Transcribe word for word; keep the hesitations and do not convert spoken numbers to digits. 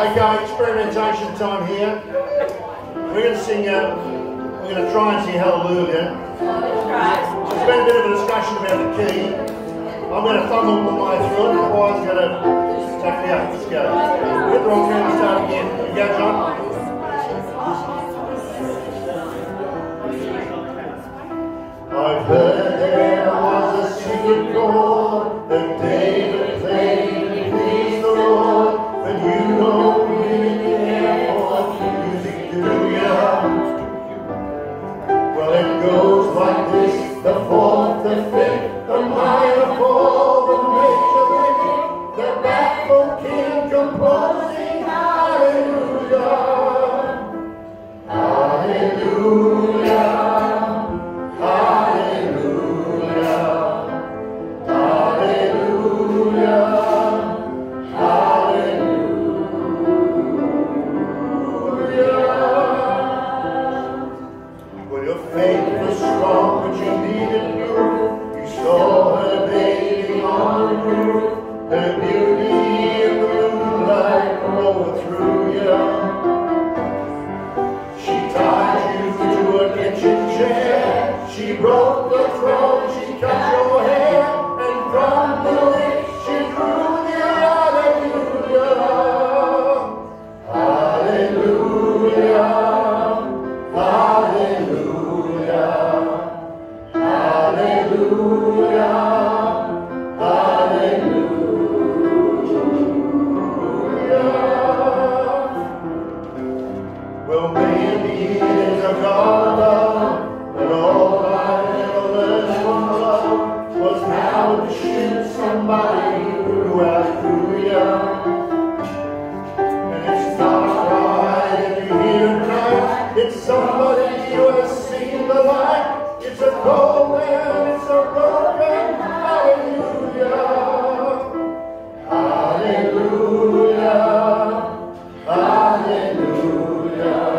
Okay, experimentation time here. We're going to sing, uh, we're going to try and sing Hallelujah. There's been a bit of a discussion about the key. I'm going to fumble my way through it, otherwise I'm going to take me out. Let's go. Get the wrong hand and start again. Here we go, John. I've heard there was a secret chord that David played to please the Lord, but you don't really care for music, do ya? Well, it goes like this: the fourth, the fifth, the minor fall, the major lift, the baffled king composing hallelujah, hallelujah. Hallelujah.